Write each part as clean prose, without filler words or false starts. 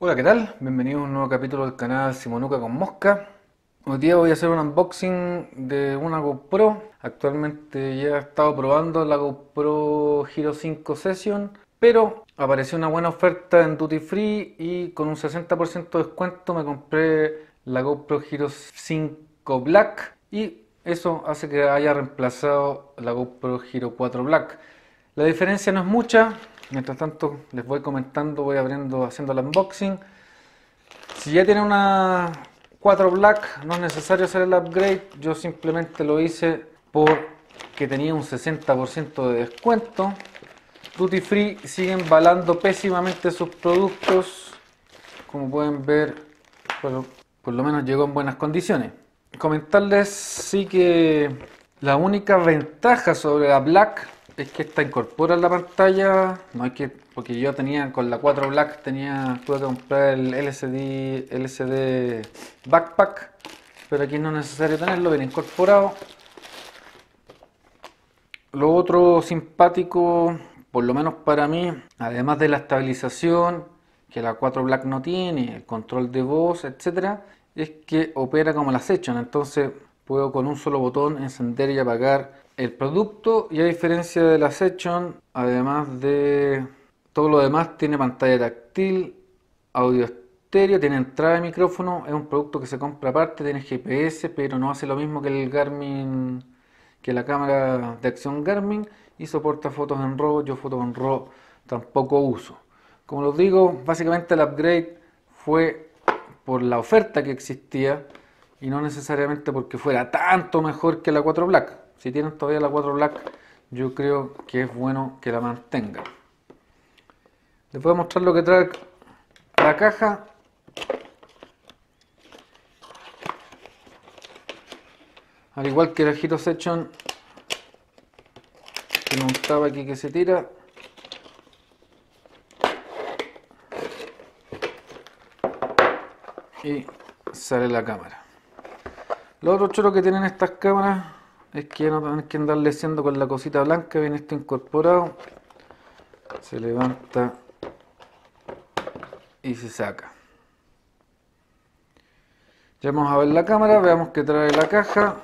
Hola, ¿qué tal? Bienvenidos a un nuevo capítulo del canal Simonuca con Mosca. Hoy día voy a hacer un unboxing de una GoPro. Actualmente ya he estado probando la GoPro Hero 5 Session, pero apareció una buena oferta en Duty Free y con un 60% de descuento me compré la GoPro Hero 5 Black y eso hace que haya reemplazado la GoPro Hero 4 Black. La diferencia no es mucha. Mientras tanto les voy comentando, voy abriendo, haciendo el unboxing. Si ya tiene una 4 Black, no es necesario hacer el upgrade. Yo simplemente lo hice porque tenía un 60% de descuento. Duty Free siguen embalando pésimamente sus productos. Como pueden ver, por lo menos llegó en buenas condiciones. Comentarles sí que la única ventaja sobre la Black es que esta incorpora en la pantalla. No hay que, porque yo tenía con la 4 Black tuve que comprar el LCD Backpack, pero aquí no es necesario tenerlo, viene incorporado. Lo otro simpático, por lo menos para mí, además de la estabilización que la 4 Black no tiene, el control de voz, etcétera, es que opera como la Session. Entonces puedo con un solo botón encender y apagar el producto, y a diferencia de la Session, además de todo lo demás, tiene pantalla táctil, audio estéreo, tiene entrada de micrófono. Es un producto que se compra aparte, tiene GPS, pero no hace lo mismo que el Garmin, que la cámara de acción Garmin, y soporta fotos en RAW. Yo fotos en RAW tampoco uso. Como les digo, básicamente el upgrade fue por la oferta que existía y no necesariamente porque fuera tanto mejor que la 4 Black. Si tienen todavía la 4 Black, yo creo que es bueno que la mantengan. Les voy a mostrar lo que trae la caja. Al igual que la Hero Session, tiene un tab aquí que se tira y sale la cámara. Lo otro choro que tienen estas cámaras es que ya no tienen que andarle haciendo con la cosita blanca. Viene esto incorporado, se levanta y se saca. Ya vamos a ver la cámara, veamos qué trae la caja.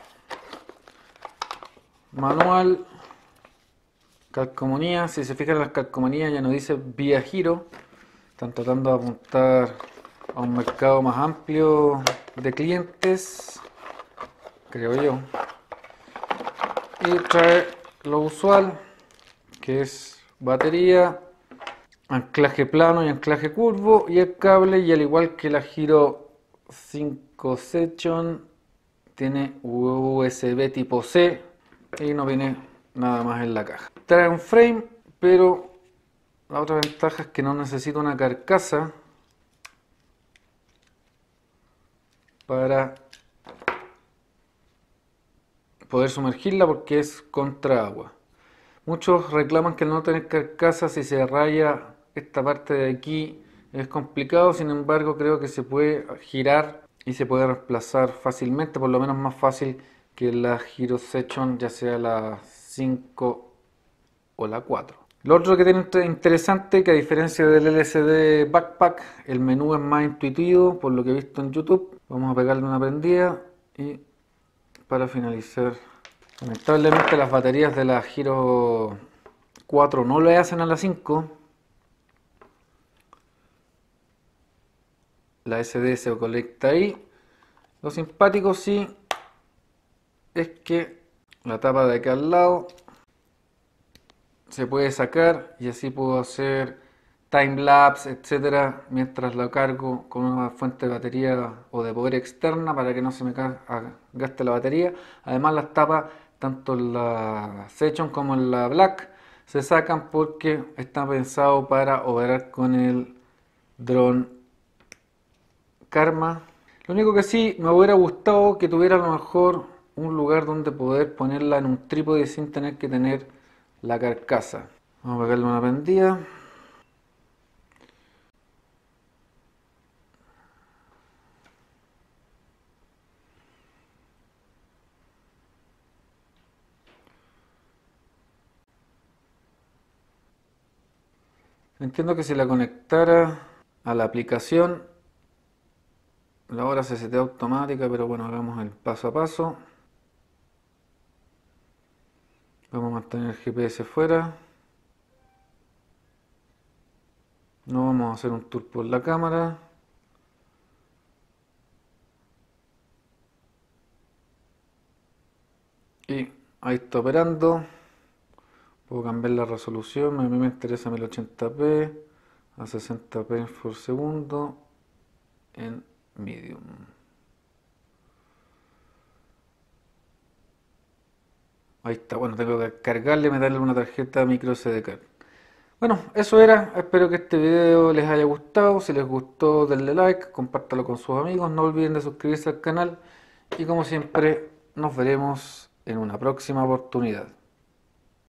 Manual, calcomanía. Si se fijan en las calcomanías ya no dice vía giro. Están tratando de apuntar a un mercado más amplio de clientes, creo yo. Y trae lo usual, que es batería, anclaje plano y anclaje curvo, y el cable. Y al igual que la Hero 5 Session, tiene USB tipo C y no viene nada más en la caja. Trae un frame, pero la otra ventaja es que no necesita una carcasa para poder sumergirla, porque es contra agua. Muchos reclaman que al no tener carcasa, si se raya esta parte de aquí, es complicado. Sin embargo, creo que se puede girar y se puede reemplazar fácilmente, por lo menos más fácil que la Hero Session, ya sea la 5 o la 4. Lo otro que tiene interesante, que a diferencia del LCD Backpack, el menú es más intuitivo, por lo que he visto en YouTube. Vamos a pegarle una prendida y para finalizar, lamentablemente las baterías de la Hero 4 no le hacen a la 5. La SD se conecta ahí. Lo simpático sí es que la tapa de aquí al lado se puede sacar y así puedo hacer time lapse, etcétera, mientras la cargo con una fuente de batería o de poder externa para que no se me gaste la batería. Además, las tapas, tanto en la Session como en la Black, se sacan porque está pensado para operar con el dron Karma. Lo único que sí me hubiera gustado que tuviera a lo mejor un lugar donde poder ponerla en un trípode sin tener que tener la carcasa. Vamos a pegarle una prendida. Entiendo que si la conectara a la aplicación. La hora se setea automática, pero bueno, hagamos el paso a paso. Vamos a mantener el GPS fuera. No vamos a hacer un tour por la cámara. Y ahí está operando. Puedo cambiar la resolución. A mí me interesa 1080p a 60 frames por segundo en medium. Ahí está. Bueno, tengo que cargarle y meterle una tarjeta micro SD card. Bueno, eso era. Espero que este video les haya gustado. Si les gustó, denle like, compártalo con sus amigos. No olviden de suscribirse al canal. Y como siempre, nos veremos en una próxima oportunidad.